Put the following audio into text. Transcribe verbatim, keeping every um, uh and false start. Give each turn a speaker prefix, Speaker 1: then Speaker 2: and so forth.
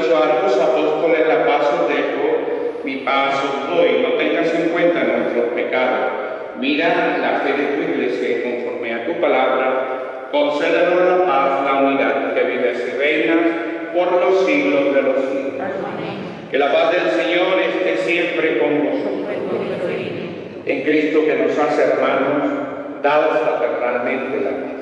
Speaker 1: dicho a tus apóstoles: la paz os dejo, mi paz os doy. No tengas en cuenta nuestros pecados. Mira la fe de tu iglesia y conforme a tu palabra, concédenos la paz, la unidad, que vives y reinas por los siglos de los siglos. Que la paz del Señor esté siempre con vosotros. En Cristo, que nos hace hermanos, daos fraternalmente la paz.